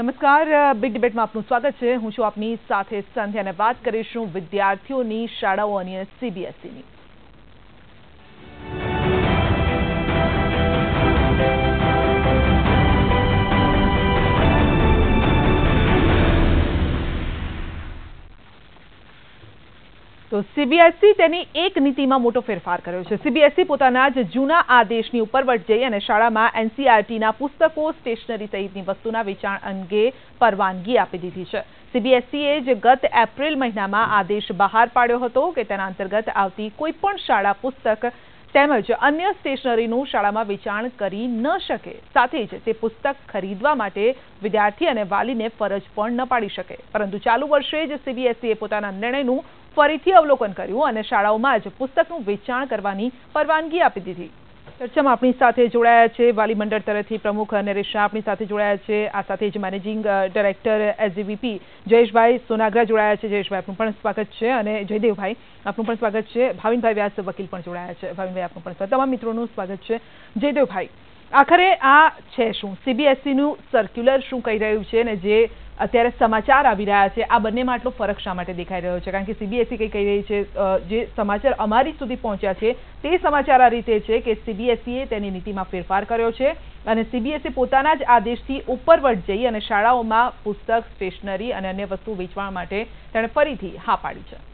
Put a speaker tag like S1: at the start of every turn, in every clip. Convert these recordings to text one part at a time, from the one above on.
S1: નમસ્કાર, બિગ ડિબેટમાં આપનું સ્વાગત છે. હું છું આપની સાથે સંધ્યા અને વાત કરીશું વિદ્યાર્થીઓની શાળાઓ અને CBSEની. તો CBSE તેની એક નીતિમાં મોટો ફેરફાર કર્યો છે. CBSE પોતાના જ જૂના આદેશની ઉપરવટ જઈ અને શાળામાં NCERTના પુસ્તકો, સ્ટેશનરી સહિતની વસ્તુના વેચાણ અંગે પરવાનગી આપી દીધી છે. CBSEએ જ ગત એપ્રિલ મહિનામાં આદેશ બહાર પાડ્યો હતો કે તેના અંતર્ગત આવતી કોઈપણ શાળા પુસ્તક તેમજ અન્ય સ્ટેશનરીનું શાળામાં વેચાણ કરી ન શકે. સાથે જ તે પુસ્તક ખરીદવા માટે વિદ્યાર્થી અને વાલીને ફરજ પણ ન પાડી શકે. પરંતુ ચાલુ વર્ષે જ CBSEએ પોતાના નિર્ણયનું ફરીથી અવલોકન કર્યું અને શાળાઓમાં જ પુસ્તકનું વેચાણ કરવાની પરવાનગી આપી દીધી. ચર્ચામાં આપણી સાથે જોડાયા છે વાલી મંડળ તરફથી પ્રમુખ નરેશ શાહ આપણી સાથે જોડાયા છે. આ સાથે જ managing director SGVP Jayeshbhai Sonagara જોડાયા છે. જયેશભાઈ, આપનું પણ સ્વાગત છે. અને જયદેવભાઈ, આપનું પણ સ્વાગત છે. ભાવિનભાઈ વ્યાસ વકીલ પણ જોડાયા છે. ભાવિનભાઈ, આપનું પણ સ્વાગત. તમામ મિત્રોનું સ્વાગત છે. જયદેવભાઈ, આખરે આ છે શું? CBSEનું સર્ક્યુલર શું કહી રહ્યું છે અને જે અત્યારે સમાચાર આવી રહ્યા છે આ બંનેમાં આટલો ફરક શા માટે દેખાઈ રહ્યો છે? કારણ કે CBSE કંઈ કહી રહી છે, જે સમાચાર અમારી સુધી પહોંચ્યા છે તે સમાચાર આ રીતે છે કે CBSEએ તેની નીતિમાં ફેરફાર કર્યો છે અને CBSE પોતાના જ આદેશથી ઉપરવટ જઈ અને શાળાઓમાં પુસ્તક, સ્ટેશનરી અને અન્ય વસ્તુ વેચવા માટે તેણે ફરીથી હા પાડી છે.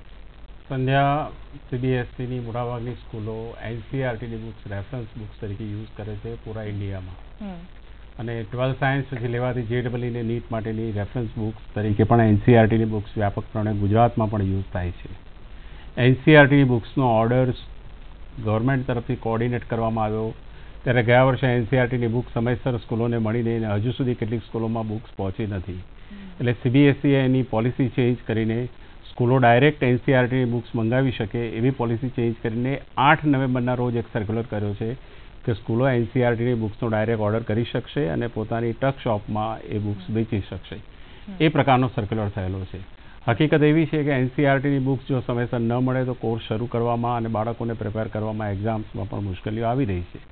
S2: સંધ્યા, CBSEની મોટાભાગની સ્કૂલો NCERTની બુક્સ રેફરન્સ બુક્સ તરીકે યુઝ કરે છે પૂરા ઇન્ડિયામાં. અને 12th સાયન્સ પછી લેવાતી JEE ને નીટ માટેની રેફરન્સ બુક્સ તરીકે પણ NCERTની બુક્સ વ્યાપકપણે ગુજરાતમાં પણ યુઝ થાય છે. NCERTની બુક્સનો ઓર્ડર્સ ગવર્મેન્ટ તરફથી કોઓર્ડિનેટ કરવામાં આવ્યો ત્યારે ગયા વર્ષે NCERTની બુક સમયસર સ્કૂલોને મળી નહીં અને હજુ સુધી કેટલીક સ્કૂલોમાં બુક્સ પહોંચી નથી. એટલે CBSEએ એની પોલિસી ચેન્જ કરીને સ્કૂલો ડાયરેક્ટ NCERTની બુક્સ મંગાવી શકે એવી પોલિસી ચેન્જ કરીને 8 નવેમ્બરના રોજ એક સર્ક્યુલર કર્યો છે કે સ્કૂલો NCERTની બુક્સનો ડાયરેક્ટ ઓર્ડર કરી શકશે અને પોતાની ટક શોપમાં એ બુક્સ વેચી શકશે. એ પ્રકારનો સર્ક્યુલર થયેલો છે. હકીકત એવી છે કે NCERTની બુક્સ જો સમયસર ન મળે તો કોર્સ શરૂ કરવામાં અને બાળકોને પ્રિપેર કરવામાં એક્ઝામ્સમાં પણ મુશ્કેલીઓ આવી રહી છે.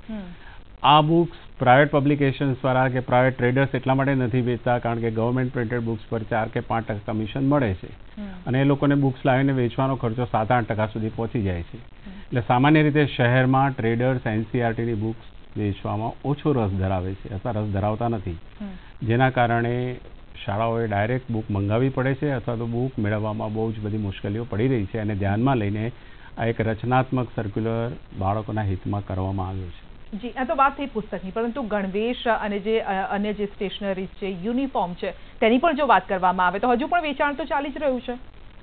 S2: આ બુક્સ પ્રાઇવેટ પબ્લિકેશન્સવાળા કે પ્રાઇવેટ ટ્રેડર્સ એટલા માટે નથી વેચતા કારણ કે ગવર્મેન્ટ પ્રિન્ટેડ બુક્સ પર 4 કે 5% કમિશન મળે છે અને એ લોકોને બુક્સ લાવીને વેચવાનો ખર્ચો 7-8% સુધી પહોંચી જાય છે. એટલે સામાન્ય રીતે શહેરમાં ટ્રેડર્સ NCERTની બુક્સ વેચવામાં ઓછો રસ ધરાવે છે અથવા રસ ધરાવતા નથી, જેના કારણે શાળાઓએ ડાયરેક્ટ બુક મંગાવવી પડે છે અથવા તો બુક મેળવવામાં બહુ જ બધી મુશ્કેલીઓ પડી રહી છે અને ધ્યાનમાં લઈને આ એક રચનાત્મક સર્ક્યુલર બાળકોના હિતમાં કરવામાં આવ્યો છે.
S1: જી, આ તો વાત થઈ પુસ્તકની, પરંતુ ગણવેશ અને જે અન્ય જે સ્ટેશનરીઝ છે, યુનિફોર્મ છે, તેની પણ જો વાત કરવામાં આવે તો હજુ પણ વેચાણ તો ચાલી જ રહ્યું છે.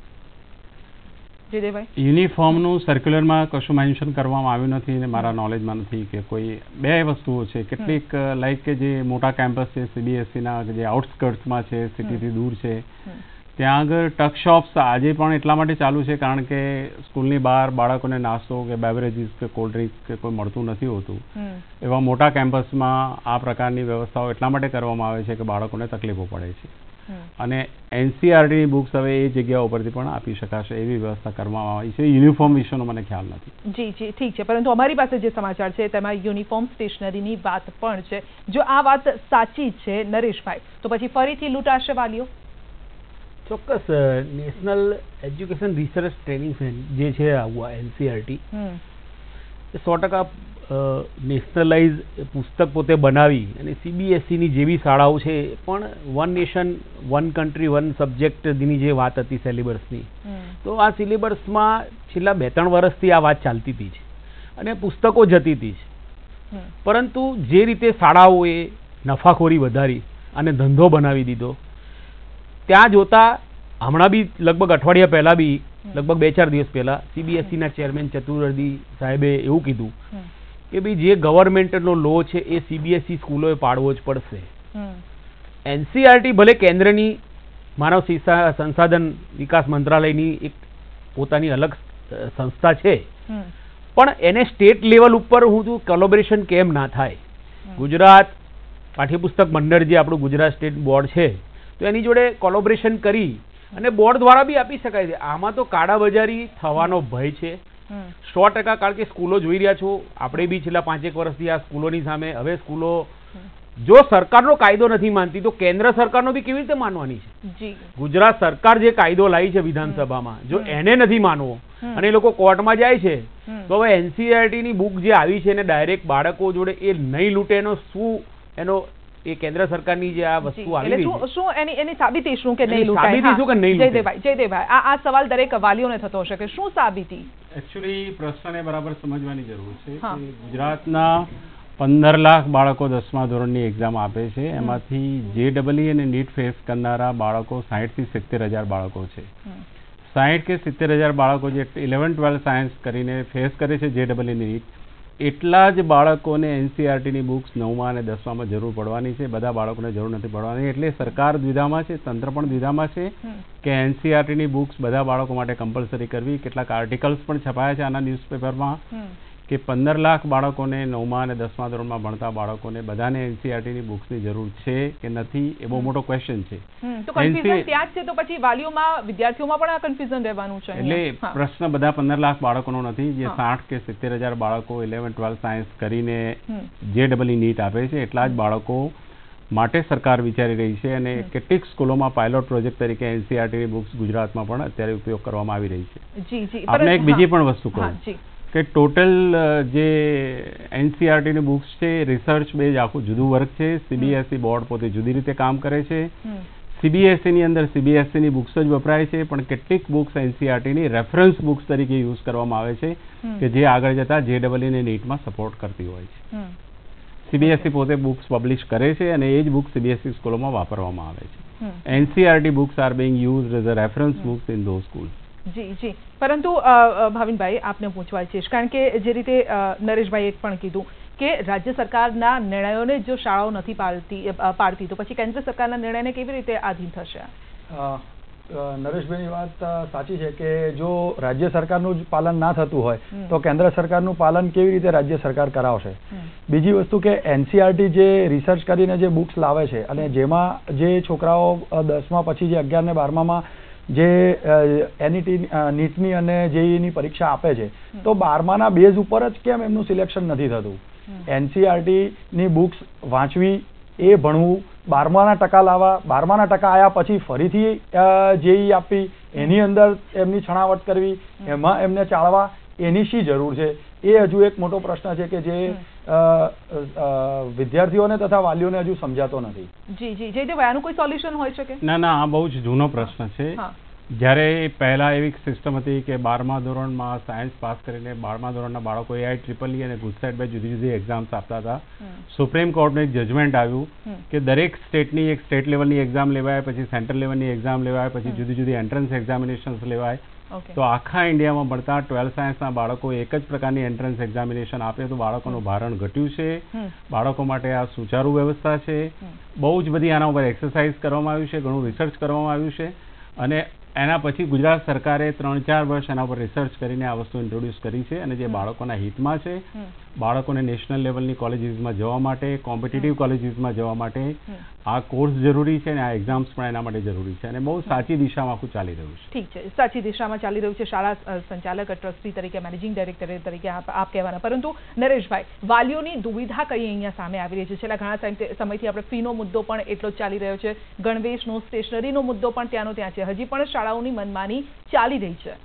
S2: યુનિફોર્મનું સર્ક્યુલરમાં કશું મેન્શન કરવામાં આવ્યું નથી અને મારા નોલેજમાં નથી કે કોઈ બે વસ્તુઓ છે. કેટલીક લાઈક કે જે મોટા કેમ્પસ છે CBSEના જે આઉટસ્કર્ટ્સમાં છે, સિટીથી દૂર છે, ત્યાં આગળ ટક શોપ્સ આજે પણ એટલા માટે ચાલુ છે કારણ કે સ્કૂલની બહાર બાળકોને નાસ્તો કે બેવરેજીસ કે કોલ્ડ ડ્રિંક્સ કે કોઈ મળતું નથી હોતું. એવા મોટા કેમ્પસમાં આ પ્રકારની વ્યવસ્થાઓ એટલા માટે કરવામાં આવે છે કે બાળકોને તકલીફો પડે છે અને NCERTની બુક્સ હવે એ જગ્યા ઉપરથી પણ આપી શકાશે એવી વ્યવસ્થા કરવામાં આવી છે. યુનિફોર્મ વિશેનો મને ખ્યાલ નથી.
S1: જી જી, ઠીક છે. પરંતુ અમારી પાસે જે સમાચાર છે તેમાં યુનિફોર્મ સ્ટેશનરીની વાત પણ છે. જો આ વાત સાચી છે નરેશભાઈ, તો પછી ફરીથી લૂંટાશે વાલીઓ?
S3: ચોક્કસ. નેશનલ એજ્યુકેશન રિસર્ચ ટ્રેનિંગ જે છે NCERT એ 100% નેશનલાઇઝ પુસ્તક પોતે બનાવી અને CBSEની જેવી શાળાઓ છે પણ વન નેશન વન કન્ટ્રી વન સબ્જેક્ટની જે વાત હતી સિલેબસની, તો આ સિલેબસમાં છેલ્લા 2-3 વર્ષથી આ વાત ચાલતી હતી જ અને પુસ્તકો જતી હતી જ. પરંતુ જે રીતે શાળાઓએ નફાખોરી વધારી અને ધંધો બનાવી દીધો, ત્યાં જોતા હમણાં બી લગભગ અઠવાડિયા પહેલાં બી લગભગ 2-4 દિવસ પહેલાં CBSEના ચેરમેન ચતુર્વેદી સાહેબે એવું કીધું કે ભાઈ જે ગવર્મેન્ટનો લો છે એ CBSE સ્કૂલોએ પાડવો જ પડશે. NCERT ભલે કેન્દ્રની માનવ સંસાધન વિકાસ મંત્રાલયની એક પોતાની અલગ સંસ્થા છે, પણ એને સ્ટેટ લેવલ ઉપર હું કોલેબોરેશન કેમ ના થાય? ગુજરાત પાઠ્યપુસ્તક મંડળ જે આપણું ગુજરાત સ્ટેટ બોર્ડ છે, તો એની જોડે કોલેબોરેશન કરી અને બોર્ડ દ્વારા બી આપી શકાય છે. આમાં તો કાળાબજારી થવાનો ભય છે 100%. કારણ કે સ્કૂલો જોઈ રહ્યા છો, આપણે બી છેલ્લા 5-1 વર્ષથી આ સ્કૂલોની સામે હવે સ્કૂલો જો સરકારનો કાયદો નથી માનતી તો કેન્દ્ર સરકારનો બી કેવી રીતે માનવાની છે? ગુજરાત સરકાર જે કાયદો લાવી છે વિધાનસભામાં, જો એને નથી માનવો અને એ લોકો કોર્ટમાં જાય છે, તો હવે એનસીઈઆરટી ની બુક જે આવી છે એને ડાયરેક્ટ બાળકો જોડે એ નહીં લૂંટે એનો શું એનો એ કેન્દ્ર સરકારની જે આ વસ્તુ આવી છે
S1: શું એની સાબિતી શું કે નહીં લૂંટાય? સાબિતી શું કે નહીં લૂંટાય? જયદેવભાઈ આ સવાલ દરેક વાલીઓને થતો હશે કે શું સાબિતી?
S2: એકચ્યુઅલી પ્રશ્નને બરાબર સમજવાની જરૂર છે કે ગુજરાતના 15 લાખ બાળકો 10મા ધોરણની એક્ઝામ આપે છે, એમાંથી જેઈઈ અને નીટ ફેસ કરનારા બાળકો 60 થી 70,000 બાળકો છે. 60 કે 70,000 બાળકો જે 11-12 સાયન્સ કરીને ફેસ કરે છે જેઈઈ નીટ, એટલા જ બાળકોને એનસીઈઆરટીની બુક્સ 9મા અને 10મામાં જરૂર પડવાની છે. બધા બાળકોને જરૂર નથી પડવાની. એટલે સરકાર દ્વિધામાં છે, તંત્ર પણ દ્વિધામાં છે કે એનસીઈઆરટીની બુક્સ બધા બાળકો માટે કમ્પલસરી કરવી. કેટલાક આર્ટિકલ્સ પણ છપાયા છે આના ન્યૂઝપેપરમાં કે 15 લાખ બાળકોને 9મા અને 10મા ધોરણમાં ભણતા બાળકોને બધાને એનસીઈઆરટીની બુક્સની જરૂર છે કે નથી એ બહુ મોટો ક્વેશ્ચન છે.
S1: તો કન્ફ્યુઝન ત્યાં જ છે, તો પછી વાલીઓમાં વિદ્યાર્થીઓમાં પણ આ કન્ફ્યુઝન રહેવાનું છે.
S2: એટલે પ્રશ્ન બધા 15 લાખ બાળકોનો નથી. જે 60 કે 70,000 બાળકો 11-12 સાયન્સ કરીને જેઈઈ નીટ આપે છે એટલા જ બાળકો માટે સરકાર વિચારી રહી છે અને કેટલીક સ્કૂલોમાં પાયલોટ પ્રોજેક્ટ તરીકે એનસીઈઆરટીની બુક્સ ગુજરાતમાં પણ અત્યારે ઉપયોગ કરવામાં આવી રહી છે. આપણે એક બીજી પણ વસ્તુ કહું કે ટોટલ જે એનસીઈઆરટીની બુક્સ છે રિસર્ચ બેઝ આખું જુદું વર્ક છે. સીબીએસઈ બોર્ડ પોતે જુદી રીતે કામ કરે છે. સીબીએસઈની અંદર સીબીએસઈની બુક્સ જ વપરાય છે, પણ કેટલીક બુક્સ એનસીઈઆરટીની રેફરન્સ બુક્સ તરીકે યુઝ કરવામાં આવે છે કે જે આગળ જતા જેઈઈ અને નીટમાં સપોર્ટ કરતી હોય છે. સીબીએસઈ પોતે બુક્સ પબ્લિશ કરે છે અને એ જ બુક્સ સીબીએસઈ સ્કૂલોમાં વાપરવામાં આવે છે. NCERT books are being used as a reference books in those schools.
S1: જી પરંતુ ભાવિનભાઈ આપને પૂછવા ઈચ્છીશ, કારણ કે જે રીતે નરેશભાઈએ પણ કીધું કે રાજ્ય સરકારના નિર્ણયોને જો શાળાઓ નથી પાડતી તો પછી કેન્દ્ર સરકારના નિર્ણયને કેવી રીતે આધીન થશે?
S4: નરેશભાઈની વાત સાચી છે કે જો રાજ્ય સરકારનું જ પાલન ના થતું હોય તો કેન્દ્ર સરકારનું પાલન કેવી રીતે રાજ્ય સરકાર કરાવશે? બીજી વસ્તુ કે એનસીઈઆરટી જે રિસર્ચ કરીને જે બુક્સ લાવે છે અને જેમાં જે છોકરાઓ 10મા પછી જે 11 ને 12માં જે નીટની અને જેઈઈની પરીક્ષા આપે છે તો 12માના બેઝ ઉપર જ કેમ એમનું સિલેક્શન નથી થતું? એનસીઈઆરટીની બુક્સ વાંચવી, એ ભણવું, 12માના ટકા લાવવા, 12માના ટકા આવ્યા પછી ફરીથી જેઈઈ આપવી, એની અંદર એમની છણાવટ કરવી, એમાં એમને ચાળવા, એની શી જરૂર છે? એ હજુ એક મોટો પ્રશ્ન છે કે જે વિદ્યાર્થીઓને તથા વાલીઓને હજુ સમજાતો નથી.
S1: જયદેવ, આનું કોઈ સોલ્યુશન હોઈ શકે?
S2: ના, આ બહુ જ જૂનો પ્રશ્ન છે. જ્યારે પહેલા એવી સિસ્ટમ હતી કે 12મા ધોરણમાં સાયન્સ પાસ કરીને 12મા ધોરણના બાળકો AIEEE અને ગુજસેટ બે જુદી જુદી એક્ઝામ્સ આપતા હતા. સુપ્રીમ કોર્ટનું એક જજમેન્ટ આવ્યું કે દરેક સ્ટેટની એક સ્ટેટ લેવલની એક્ઝામ લેવાય, પછી સેન્ટ્રલ લેવલની એક્ઝામ લેવાય, પછી જુદી જુદી એન્ટ્રન્સ એક્ઝામિનેશન્સ લેવાય. તો આખા ઇન્ડિયામાં ભણતા 12 સાયન્સના બાળકો એક જ પ્રકારની એન્ટ્રન્સ એક્ઝામિનેશન આપે તો બાળકોનું ભારણ ઘટ્યું છે. બાળકો માટે આ સુચારુ વ્યવસ્થા છે. બહુ જ બધી આના ઉપર એક્સરસાઇઝ કરવામાં આવ્યું છે, ઘણું રિસર્ચ કરવામાં આવ્યું છે અને એના પછી ગુજરાત સરકારે 3-4 વર્ષ એના ઉપર રિસર્ચ કરીને આ વસ્તુ ઇન્ટ્રોડ્યુસ કરી છે અને જે બાળકોના હિતમાં છે, બાળકોને નેશનલ લેવલની કોલેજીસમાં જવા માટે, કોમ્પિટિટિવ કોલેજીસમાં જવા માટે આ કોર્સ જરૂરી છે અને આ એક્ઝામ્સ પણ એના માટે જરૂરી છે અને બહુ સાચી દિશામાં આખું ચાલી રહ્યું છે.
S1: ઠીક છે, સાચી દિશામાં ચાલી રહ્યું છે. શાળા સંચાલક ટ્રસ્ટી તરીકે, મેનેજિંગ ડાયરેક્ટર તરીકે આપ કહેવાના, પરંતુ નરેશભાઈ, વાલીઓની દુવિધા કઈ અહીંયા સામે આવી રહી છે? છેલ્લા ઘણા સમયથી આપણે ફીનો મુદ્દો પણ એટલો જ ચાલી રહ્યો છે, ગણવેશનો, સ્ટેશનરીનો મુદ્દો પણ ત્યાંનો ત્યાં છે. હજી પણ શાળાઓની મનમાની ચાલી રહી છે.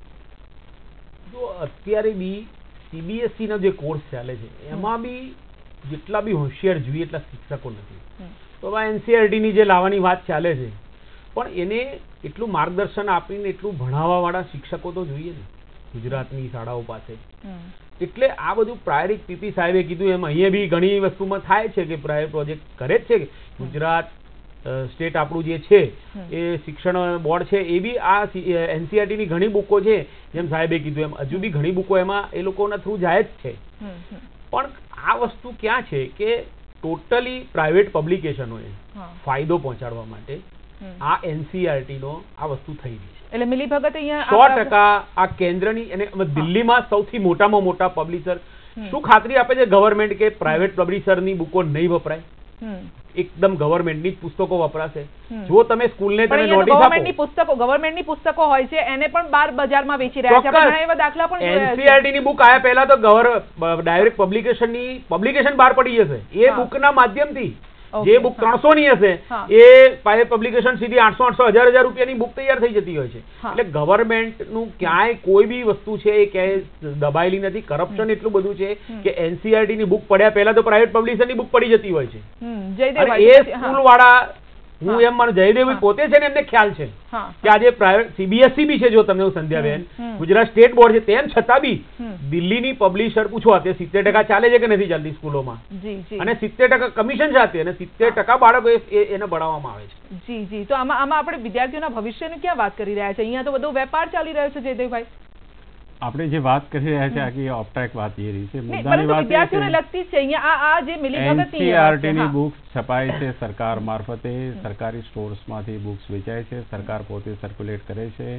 S3: તો અત્યારે બી સીબીએસઈ નો જે કોર્સ ચાલે છે એમાં બી જેટલા બી હોશિયાર જોઈએ એટલા શિક્ષકો નથી. તો આ એનસીઈઆરટી ની જે લાવવાની વાત ચાલે છે પણ એને એટલું માર્ગદર્શન આપીને એટલું ભણાવવા વાળા શિક્ષકો તો જોઈએ ને ગુજરાતની શાળાઓ પાસે. એટલે આ બધું પ્રાયોરિક પીપી સાહેબે કીધું એમ અહીંયા બી ઘણી વસ્તુમાં થાય છે કે પ્રાયોર પ્રોજેક્ટ કરે જ છે કે ગુજરાત સ્ટેટ આપણું જે છે એ શિક્ષણ બોર્ડ છે એ બી આ એનસીઈઆરટી ની ઘણી બુકો છે, જેમ સાહેબે કીધું એમ હજુ બી ઘણી બુકો એમાં એ લોકોના થ્રુ જાય જ છે. પણ આ વસ્તુ ક્યાં છે કે ટોટલી પ્રાઇવેટ પબ્લિકેશનોએ ફાયદો પહોંચાડવા માટે આ એનસીઈઆરટી નો આ વસ્તુ થઈ રહી છે.
S1: એટલે મિલીભગત અહીંયા
S3: 100% આ કેન્દ્રની અને દિલ્હીમાં સૌથી મોટામાં મોટા પબ્લિશર શું ખાતરી આપે છે ગવર્મેન્ટ કે પ્રાઇવેટ પબ્લિશરની બુકો નહીં વપરાય? એકદમ ગવર્મેન્ટની જ પુસ્તકો વપરાશે. જો તમે સ્કૂલને તમે નોટિસ આપો,
S1: ગવર્મેન્ટની પુસ્તકો હોય છે એને પણ બહાર બજારમાં વેચી રહ્યા છે. ઘણા એવા દાખલા પણ જોયા છે.
S3: એનસીઈઆરટી ની બુક આયા પહેલા તો ડાયરેક્ટ પબ્લિકેશન બહાર પડી જશે એ બુકના માધ્યમથી. જે બુક 300 ની હશે એ પ્રાઇવેટ પબ્લિકેશન સીધી 800 1000 રૂપિયાની બુક તૈયાર થઈ જતી હોય છે. એટલે ગવર્મેન્ટ નું ક્યાંય કોઈ બી વસ્તુ છે એ ક્યાંય દબાયેલી નથી. કરપ્શન એટલું બધું છે કે એનસીઆરટી ની બુક પડ્યા પહેલા તો પ્રાઇવેટ પબ્લિશર ની બુક પડી જતી હોય છે. અને એ સ્કૂલ વાળા, હું એમ માનું જયદેવ પોતે છે ને, એમને ખ્યાલ છે કે આજે પ્રાઇવેટ CBSE બી છે, જો તમને સંધ્યાબેન ગુજરાત સ્ટેટ બોર્ડ છે, તેમ છતાં બી દિલ્હીની પબ્લિશર પૂછો તે 70% ચાલે છે કે નથી ચાલતી સ્કૂલોમાં, અને 70% કમિશન સાથે અને 70% બાળકો એને ભણાવવામાં આવે છે.
S1: જી જી. તો આમાં આપણે વિદ્યાર્થીઓના ભવિષ્યની ક્યાં વાત કરી રહ્યા છે? અહીંયા તો બધો વેપાર ચાલી રહ્યો છે જયદેવભાઈ.
S2: આપણે જે વાત કરી રહ્યા છે આખી ઓપ્ટાઇક વાત એ રહી છે, મુદ્દાની વાત
S1: વિદ્યાર્થીઓને લગતી છે. અહીંયા આ જે મિલીભગતની
S2: NCERT ની બુક્સ છપાય છે સરકાર મારફતે, સરકારી સ્ટોર્સમાંથી બુક્સ વેચાય છે, સરકાર પોતે સર્ક્યુલેટ કરે છે.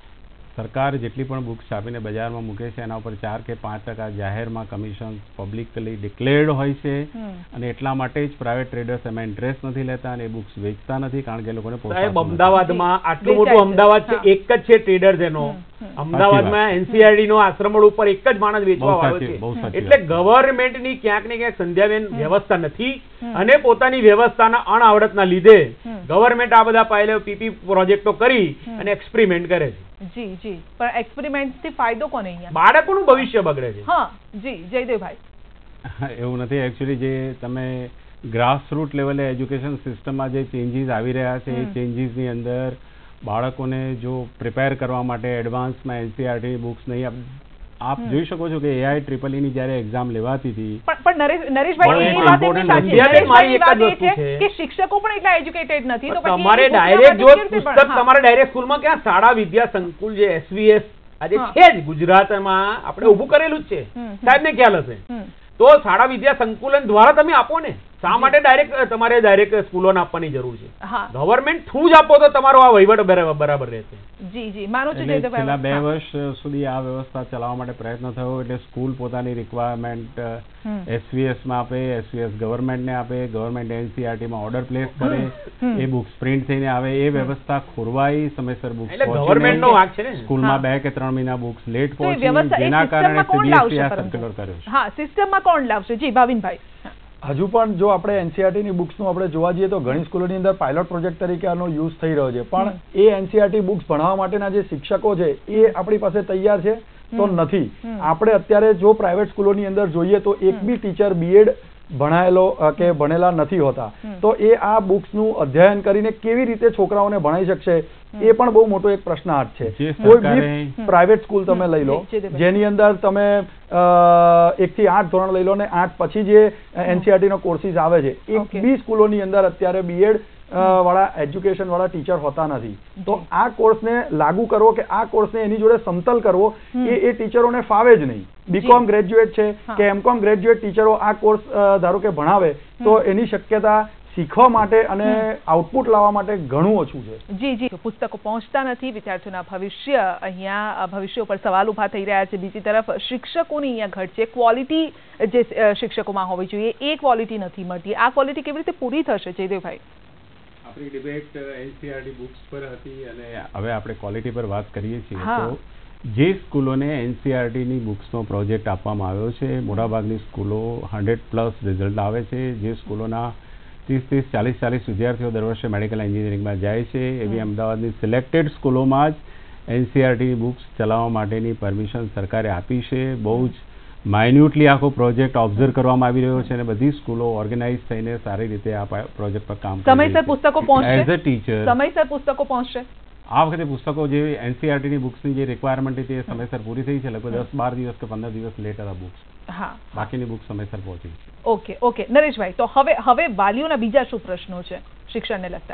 S2: સરકાર જેટલી પણ બુક્સ છાપીને બજારમાં મૂકે છે એના ઉપર 4 કે 5% જાહેરમાં કમિશન પબ્લિકલી ડિક્લેર્ડ હોય છે, અને એટલા માટે જ પ્રાઇવેટ ટ્રેડર્સ એમાં ઇન્ટરેસ્ટ નથી લેતા અને એ બુક્સ વેચતા નથી, કારણ કે એ લોકોને
S3: અમદાવાદમાં આટલું મોટું અમદાવાદ છે, એક જ છે ટ્રેડર્સ એનો. અમદાવાદમાં NCERT નો આશ્રમ ઉપર એક જ માણસ વેચવા વાળો છે. એટલે ગવર્મેન્ટની ક્યાંક ને ક્યાંક સંધ્યાબેન વ્યવસ્થા નથી, અને પોતાની વ્યવસ્થાના અણઆવડતના લીધે ગવર્મેન્ટ આ બધા પાયલો PP પ્રોજેક્ટો કરી અને એક્સપેરિમેન્ટ કરે છે.
S1: જી જી. પણ એક્સપેરિમેન્ટ થી ફાયદો કોને? અહીંયા
S3: બાળકોનું ભવિષ્ય બગડે છે.
S1: હા જી જયદેવભાઈ.
S2: એવું નથી. એકચ્યુઅલી જે તમે ગ્રાસરૂટ લેવલે એજ્યુકેશન સિસ્ટમમાં જે ચેન્જીસ આવી રહ્યા છે, એ ચેન્જીસની અંદર બાળકોને જો પ્રિપેર કરવા માટે એડવાન્સમાં NCERT બુક્સ નહીં, આપ જોઈ શકો છો કે AI-EEE ની જ્યારે એક્ઝામ લેવાતી હતી,
S1: પણ નરેશભાઈ એ વાત એમની સાચી છે. મારી એક જ વસ્તુ છે કે શિક્ષકો પણ એટલા એજ્યુકેટેડ નથી. તો
S3: તમારે ડાયરેક્ટ જો પુસ્તક તમારે ડાયરેક્ટ સ્કૂલમાં ક્યાં શાળા વિદ્યા સંકુલ જે SVS આજે છે જ ગુજરાતમાં, આપણે ઊભું કરેલું જ છે, સાહેબને ખ્યાલ હશે. તો શાળા વિદ્યા સંકુલન દ્વારા તમે આપો ને. શા માટે તમારે ડાયરેક્ટ સ્કૂલોને આપવાની જરૂર છે? ગવર્મેન્ટ થ્રુ જ આપો તો તમારો આ વહીવટ બરાબર રહેશે.
S1: જી જી માનું છું.
S2: છેલ્લા 2 વર્ષ સુધી આ વ્યવસ્થા ચલાવવા માટે પ્રયત્ન થયો, એટલે સ્કૂલ પોતાની રિક્વાયરમેન્ટ SVS માં આપે, SVS ગવર્મેન્ટને આપે, ગવર્મેન્ટ NCERT માં ઓર્ડર પ્લેસ કરે, એ બુક્સ પ્રિન્ટ થઈને આવે, એ વ્યવસ્થા ખોરવાઈ, સમયસર બુક્સ
S3: ગવર્મેન્ટનો વાંક છે ને.
S2: સ્કૂલમાં 2 કે 3 મહિના બુક્સ લેટ પહોંચી, જેના કારણે CBSE આ સર્ક્યુલર કર્યો છે.
S1: હા, સિસ્ટમમાં કોણ લાવશે? જી ભાવિનભાઈ.
S4: હજુ પણ જો આપણે NCERT ની બુક્સનું આપણે જોવા જઈએ તો ઘણી સ્કૂલોની અંદર પાયલોટ પ્રોજેક્ટ તરીકે આનો યુઝ થઈ રહ્યો છે, પણ એ NCERT બુક્સ ભણાવવા માટેના જે શિક્ષકો છે એ આપણી પાસે તૈયાર છે તો નથી. આપણે અત્યારે જો પ્રાઇવેટ સ્કૂલોની અંદર જોઈએ તો એક બી ટીચર BEd ભણાયેલો કે ભણેલા નથી હોતા, તો એ આ બુક્સનું અધ્યયન કરીને કેવી રીતે છોકરાઓને ભણાવી શકશે એ પણ બહુ મોટો એક પ્રશ્નાર્થ છે. કોઈ બી પ્રાઇવેટ સ્કૂલ તમે લઈ લો જેની અંદર તમે 1 થી 8 ધોરણ લઈ લો ને 8 પછી જે NCERT નો કોર્સીસ આવે છે, એક બી સ્કૂલોની અંદર અત્યારે BEd વાળા એજ્યુકેશન વાળા ટીચર હોતા નથી. તો આ કોર્સને લાગુ કરવો કે આ કોર્સને એની જોડે સમતલ કરવો એ ટીચરોને ફાવે જ નહીં. BCom ગ્રેજ્યુએટ છે કે MCom ગ્રેજ્યુએટ ટીચરો આ કોર્સ ધારો કે ભણાવે તો એની શક્યતા શીખવા માટે અને આઉટપુટ લાવવા માટે ઘણું ઓછું છે.
S1: જી જી. પુસ્તકો પહોંચતા નથી, વિદ્યાર્થીઓના અહીંયા ભવિષ્ય ઉપર સવાલ ઉભા થઈ રહ્યા છે. બીજી તરફ શિક્ષકોની અહીંયા ઘટ છે. ક્વોલિટી જે શિક્ષકોમાં હોવી જોઈએ એ ક્વોલિટી નથી મળતી. આ ક્વોલિટી કેવી રીતે પૂરી થશે જયદેવભાઈ?
S2: આપણી ડિબેટ NCERT બુક્સ પર હતી અને હવે આપણે ક્વોલિટી પર વાત કરીએ છીએ. તો જે સ્કૂલોને NCERT ની બુક્સનો પ્રોજેક્ટ આપવામાં આવ્યો છે, મોટાભાગની સ્કૂલો 100+ રિઝલ્ટ આવે છે. જે સ્કૂલોના 30-40 વિદ્યાર્થીઓ દર વર્ષે મેડિકલ એન્જિનિયરિંગમાં જાય છે, એવી અમદાવાદની સિલેક્ટેડ સ્કૂલોમાં જ NCERT બુક્સ ચલાવવા માટેની પરમિશન સરકારે આપી છે. બહુ જ માઇન્યુટલી આખો પ્રોજેક્ટ ઓબ્ઝર્વ કરવામાં આવી રહ્યો છે અને બધી સ્કૂલો ઓર્ગેનાઇઝ થઈને સારી રીતે આ પ્રોજેક્ટ પર કામ કરી રહી છે.
S1: સમયસર પુસ્તકો પહોંચશે?
S2: એઝ અ ટીચર
S1: સમયસર પુસ્તકો પહોંચશે?
S2: આ વખતે પુસ્તકો જે NCERT ની બુક્સની જે રિક્વાયરમેન્ટ હતી એ સમયસર પૂરી થઈ છે. લગભગ 10-12 દિવસ કે 15 દિવસ લેટ હતા બુક્સ.
S1: હા,
S2: બાકીની બુક્સ સમયસર પહોંચી છે.
S1: Okay okay. નરેશભાઈ, તો હવે વાલીઓના બીજા શું પ્રશ્નો છે શિક્ષણને લગતા?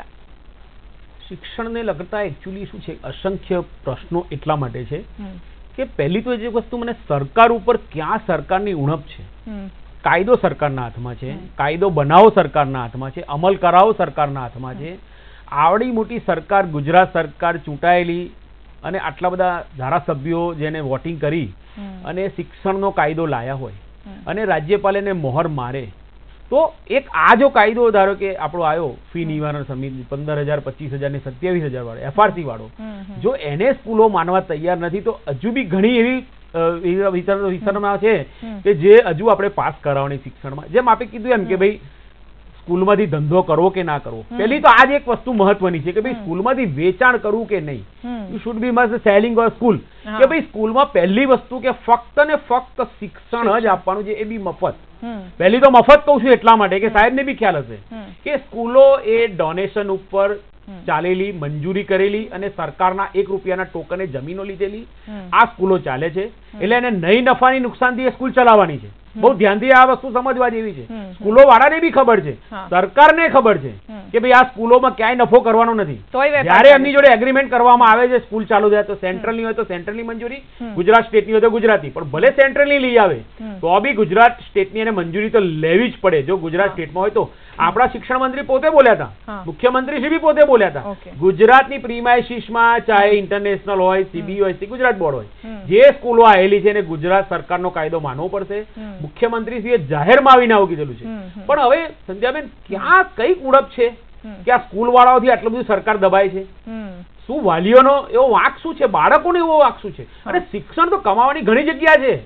S3: શિક્ષણને લગતા એકચ્યુઅલી શું છે, અસંખ્ય પ્રશ્નો એટલા માટે છે કે પહેલી તો જે વસ્તુ મને સરકાર ઉપર ક્યાં સરકારની ઉણપ છે. કાયદો સરકારના હાથમાં છે, કાયદો બનાવો સરકારના હાથમાં છે, અમલ કરાવો સરકારના હાથમાં છે. આવડી મોટી સરકાર, ગુજરાત સરકાર ચૂંટાયેલી અને આટલા બધા ધારાસભ્યો જેને વોટિંગ કરી અને શિક્ષણનો કાયદો લાયા હોય અને રાજ્યપાલ એને મોહર મારે, તો એક આ જો કાયદો ધારો કે આપણો આવ્યો ફી નિવારણ સમિતિ 15,000, 25,000 ને 27,000 વાળો FRC વાળો, જો એને સ્કૂલો માનવા તૈયાર નથી તો હજુ બી ઘણી એવી વિચારમાં છે કે જે હજુ આપણે પાસ કરાવવાની શિક્ષણમાં. જેમ આપણે કીધું એમ કે ભાઈ સ્કૂલમાંથી ધંધો કરવો કે ના કરવો. પહેલી તો આજ એક વસ્તુ મહત્વની છે કે ભાઈ સ્કૂલમાંથી વેચાણ કરવું કે નહીં. You should be must selling or school. કે ભાઈ સ્કૂલમાં પહેલી વસ્તુ કે ફક્ત ને ફક્ત શિક્ષણ જ આપવાનું છે, એ બી મફત. પહેલી તો મફત કહું છું એટલા માટે કે સાહેબને બી ખ્યાલ હશે કે સ્કૂલો એ ડોનેશન ઉપર ચાલેલી, મંજૂરી કરેલી અને સરકારના 1 રૂપિયાના ટોકને જમીનો લીધેલી આ સ્કૂલો ચાલે છે. એટલે એને નહીં નફાની નુકસાનથી એ સ્કૂલ ચલાવવાની છે. બહુ ધ્યાનથી આ વસ્તુ સમજવા જેવી છે. સ્કૂલો વાળાને બી ખબર છે, સરકારને ખબર છે કે ભાઈ આ સ્કૂલોમાં ક્યાંય નફો કરવાનો નથી. જ્યારે એમની જોડે એગ્રીમેન્ટ કરવામાં આવે છે સ્કૂલ ચાલુ થાય તો સેન્ટ્રલની હોય તો સેન્ટ્રલની મંજૂરી, ગુજરાત સ્ટેટની હોય તો ગુજરાતી. પણ ભલે સેન્ટ્રલની લઈ આવે તો બી ગુજરાત સ્ટેટની એને મંજૂરી તો લેવી જ પડે. જો ગુજરાત સ્ટેટમાં હોય તો આપણા શિક્ષણ મંત્રી પોતે બોલ્યા હતા, મુખ્યમંત્રી શ્રી બી પોતે બોલ્યા હતા, ગુજરાતની પ્રીમાઇસીસમાં ચાહે ઇન્ટરનેશનલ હોય, CBSE ગુજરાત બોર્ડ હોય, જે સ્કૂલો આવેલી છે એને ગુજરાત સરકારનો કાયદો માનવો પડશે. મુખ્યમંત્રી શ્રીએ જાહેરમાં આવીને આવું કીધેલું છે. પણ હવે સંધ્યાબેન ક્યાં કઈ ઉડપ છે કે આ સ્કૂલ વાળાઓથી આટલું બધું સરકાર દબાય છે? શું વાલીઓનો એવો વાંક શું છે? બાળકોનો એવો વાંક શું છે? અને શિક્ષણ તો કમાવાની ઘણી જગ્યા છે,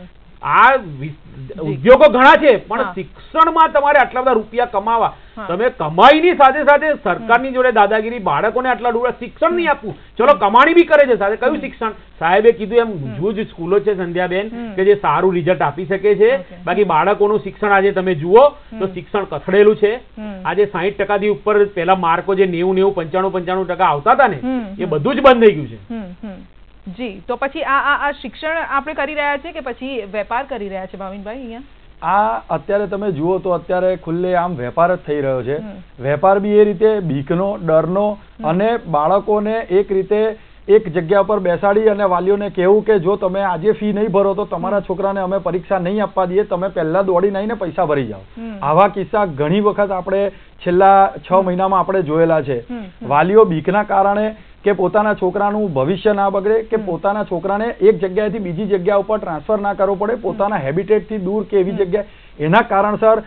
S3: આ ઉદ્યોગો ઘણા છે, પણ શિક્ષણમાં તમારે આટલા બધા રૂપિયા કમાવા, તમે કમાઈની સાથે સાથે સરકારની જોડે દાદાગીરી, બાળકોને આટલા રૂપિયા શિક્ષણ નહીં આપવું. ચલો કમાણી બી કરે છે સાથે, કયું શિક્ષણ? સાહેબે કીધું એમ જૂજ સ્કૂલો છે સંધ્યાબેન કે જે સારું રિઝલ્ટ આપી શકે છે. બાકી બાળકોનું શિક્ષણ આજે તમે જુઓ તો શિક્ષણ કથળેલું છે. આજે 60% થી ઉપર પેલા માર્કો જે 90, 95% આવતા હતા ને એ બધું જ બંધ થઈ ગયું છે.
S1: જી, તો પછી આ શિક્ષણ આપણે કરી રહ્યા છે કે પછી વેપાર કરી રહ્યા છે ભાવિનભાઈ અહીંયા?
S4: આ અત્યારે તમે જુઓ તો અત્યારે ખુલ્લે આમ વેપાર જ થઈ રહ્યો છે. વેપાર બી એ રીતે બીકનો, ડરનો, અને બાળકોને એક રીતે એક જગ્યા પર બેસાડી અને વાલીઓને કહેવું કે જો તમે આજે ફી નહીં ભરો તો તમારા છોકરાને અમે પરીક્ષા નહીં આપવા દઈએ, તમે પહેલા દોડીને આવીને પૈસા ભરી જાઓ. આવા કિસ્સા ઘણી વખત આપણે છેલ્લા 6 મહિનામાં આપણે જોયેલા છે. વાલીઓ બીકના કારણે કે પોતાના છોકરાનું ભવિષ્ય ના બગડે, કે પોતાના છોકરાને એક જગ્યાએથી બીજી જગ્યા ઉપર ટ્રાન્સફર ના કરવો પડે, પોતાના હેબિટેટથી દૂર કે એવી જગ્યાએ, એના કારણસર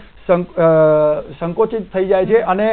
S4: સંકોચિત થઈ જાય છે અને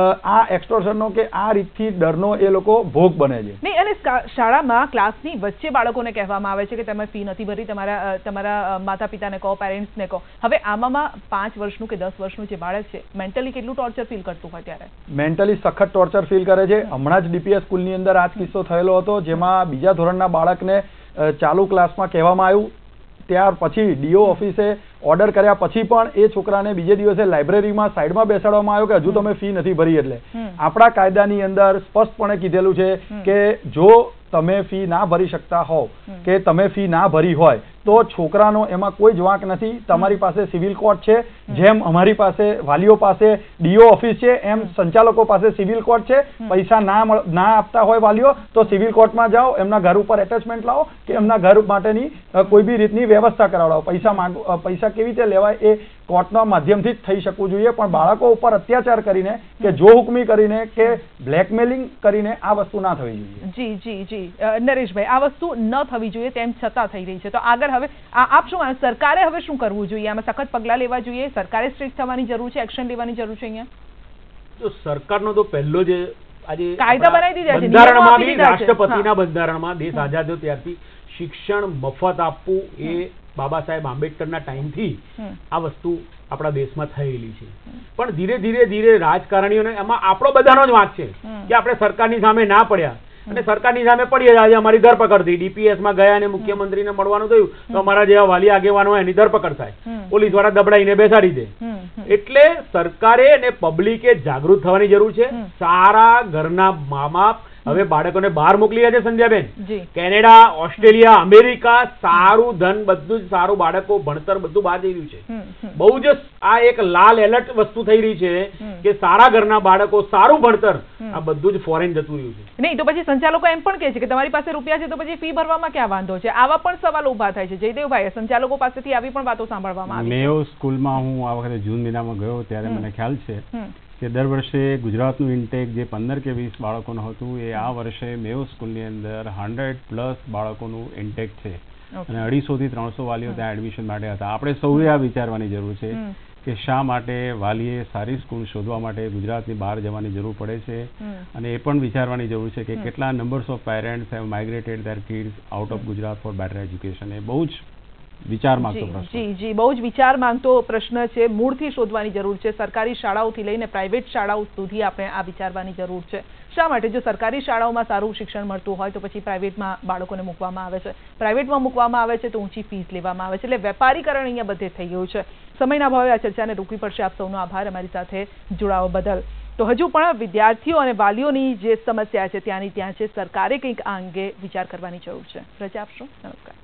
S4: આ એક્સટોર્શનનો કે આ રીતથી ડરનો એ લોકો ભોગ બને છે.
S1: નહીં, અને શાળામાં ક્લાસની વચ્ચે બાળકોને કહેવામાં આવે છે કે તમે ફી નથી ભરી, તમારા માતા પિતાને કહો, પેરેન્ટ્સને કહો. હવે આમાં 5 વર્ષનું કે 10 વર્ષનું જે બાળક છે મેન્ટલી કેટલું ટોર્ચર ફીલ કરતું હોય? ત્યારે મેન્ટલી
S4: સખત ટોર્ચર ફીલ કરે છે. હમણાં જ DPS સ્કૂલની અંદર આ જ કિસ્સો થયેલો હતો, જેમાં બીજા ધોરણના બાળકને ચાલુ ક્લાસમાં કહેવામાં આવ્યું, ત્યાર પછી DO ઓફિસે ઓર્ડર કર્યા પછી પણ એ છોકરાને બીજે દિવસે લાઇબ્રેરીમાં સાઈડમાં બેસાડવામાં આવ્યો કે હજુ તમે ફી નથી ભરી. એટલે આપણા કાયદાની અંદર સ્પષ્ટપણે કીધેલું છે કે જો તમે ફી ના ભરી શકતા હોવ કે તમે ફી ના ભરી હોય તો છોકરાનો એમાં કોઈ જ વાંક નથી. તમારી પાસે સિવિલ કોર્ટ છે, જેમ અમારી પાસે વાલીઓ પાસે DO ઓફિસ છે એમ સંચાલકો પાસે સિવિલ કોર્ટ છે. પૈસા ના આપતા હોય વાલીઓ તો સિવિલ કોર્ટમાં જાઓ, એમના ઘર ઉપર એટેચમેન્ટ લાવો કે એમના ઘર માટેની કોઈ બી રીતની વ્યવસ્થા કરાવડાવો. પૈસા કેવી રીતે લેવાય એ કોર્ટના માધ્યમથી જ થઈ શકવું જોઈએ. પણ બાળકો ઉપર અત્યાચાર કરીને કે જો હુકમી કરીને કે બ્લેકમેલિંગ કરીને આ વસ્તુ ના થવી જોઈએ.
S1: જી જી જી નરેશભાઈ, આ વસ્તુ ન થવી જોઈએ તેમ છતાં થઈ રહી છે. તો આગળ હવે આપ શું માનો, સરકારે હવે શું કરવું જોઈએ? આમાં સખત પગલાં લેવા જોઈએ? સરકારે સ્ટ્રિક્ટ થવાની જરૂર છે, એક્શન લેવાની જરૂર છે અહીંયા?
S3: તો સરકારનો તો પહેલો જે આજે
S1: કાયદા બનાવી દીધા છે,
S3: બંધારણમાં બી, રાષ્ટ્રપતિના બંધારણમાં દેશ આઝાદ થયો ત્યારથી શિક્ષણ મફત આપવું એ બાબા સાહેબ આંબેડકરના ટાઈમથી આ વસ્તુ આપણા દેશમાં થયેલી છે. પણ ધીરે ધીરે રાજકારણીઓને એમાં આપણો બધાનો જ વાંક છે કે આપણે સરકારની સામે ના પડ્યા, અને સરકારની સામે પડીએ. આજે અમારી ધરપકડ થઈ, DPS માં ગયા અને મુખ્યમંત્રીને મળવાનું થયું તો અમારા જેવા વાલી આગેવાનો એની ધરપકડ થાય, પોલીસ વાળા દબડાઈને બેસાડી દે. એટલે સરકારે અને પબ્લિકે જાગૃત થવાની જરૂર છે. સારા ઘરના મા બાપ હવે બાળકોને બહાર મોકલી રહ્યા છે સંધ્યાબેન. કેનેડા, ઓસ્ટ્રેલિયા, અમેરિકા, સારું ધન, બધું જ સારું, બાળકો ભણતર બધું બહાર જઈ રહ્યું છે. બહુ જ આ એક લાલ એલર્ટ વસ્તુ થઈ રહી છે કે સારા ઘરના બાળકો, સારું ભણતર, આ બધું જ ફોરેન જતું રહ્યું છે.
S1: નહીં તો પછી સંચાલકો એમ પણ કહે છે કે તમારી પાસે રૂપિયા છે તો પછી ફી ભરવામાં ક્યાં વાંધો છે? આવા પણ સવાલો ઉભા થાય છે. જયદેવભાઈ, સંચાલકો પાસેથી આવી પણ વાતો સાંભળવામાં આવી.
S2: મેયો સ્કૂલમાં હું આ વખતે જૂન મહિનામાં ગયો ત્યારે મને ખ્યાલ છે કે દર વર્ષે ગુજરાતનું ઇન્ટેક જે 15 કે 20 બાળકોનું હતું એ આ વર્ષે મેયો સ્કૂલની અંદર 100+ બાળકોનું ઇન્ટેક છે અને 250 થી 300 વાલીઓ ત્યાં એડમિશન માટે હતા. આપણે સૌએ આ વિચારવાની જરૂર છે કે શા માટે વાલીએ સારી સ્કૂલ શોધવા માટે ગુજરાતની બહાર જવાની જરૂર પડે છે, અને એ પણ વિચારવાની જરૂર છે કે કેટલા numbers of parents have migrated their kids out of Gujarat for better education. એ બહુ જ વિચાર માંગતો પ્રશ્ન.
S1: જી જી, બહુ જ વિચાર માંગતો પ્રશ્ન છે. મૂળથી શોધવાની જરૂર છે. સરકારી શાળાઓથી લઈને પ્રાઇવેટ શાળાઓ સુધી આપણે આ વિચારવાની જરૂર છે. શા માટે? જો સરકારી શાળાઓમાં સારું શિક્ષણ મળતું હોય તો પછી પ્રાઇવેટમાં બાળકોને મૂકવામાં આવે છે. પ્રાઇવેટમાં મૂકવામાં આવે છે તો ઊંચી ફીસ લેવામાં આવે છે. એટલે વેપારીકરણ અહીંયા બધે થઈ ગયું છે. સમયના ભાવે આ ચર્ચાને રોકવી પડશે. આપ સૌનો આભાર અમારી સાથે જોડાવા બદલ. તો હજુ પણ વિદ્યાર્થીઓ અને વાલીઓની જે સમસ્યા છે ત્યાંની ત્યાં છે. સરકારે કંઈક આ અંગે વિચાર કરવાની જરૂર છે. રજા આપશો. નમસ્કાર.